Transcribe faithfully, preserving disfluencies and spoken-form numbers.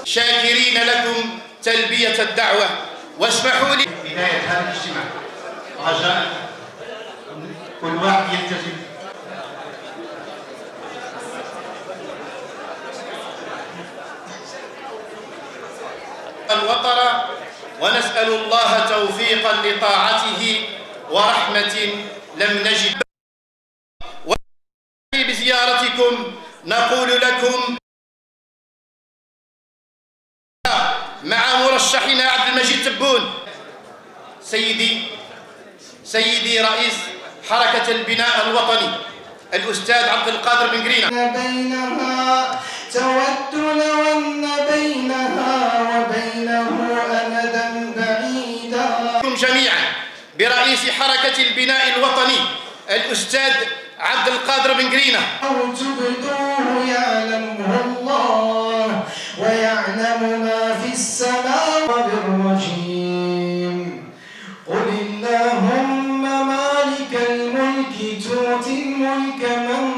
شاكرين لكم تلبية الدعوة. واسمحوا لي بداية هذا الاجتماع رجاء كل واحد يلتزم. الوطر ونسأل الله توفيقا لطاعته ورحمة لم نجد. بزيارتكم نقول لكم مع مرشحنا عبد المجيد تبون. سيدي سيدي رئيس حركة البناء الوطني الأستاذ عبد القادر بن قرينة. بينها تود لو أن بينها وبينه أمدا بعيدا. جميعا برئيس حركة البناء الوطني الأستاذ عبد القادر بن قرينة. أو تبدوه يعلمه الله ويعلم ما في السماوات الرجيم. قل اللهم مالك الملك تؤتي الملك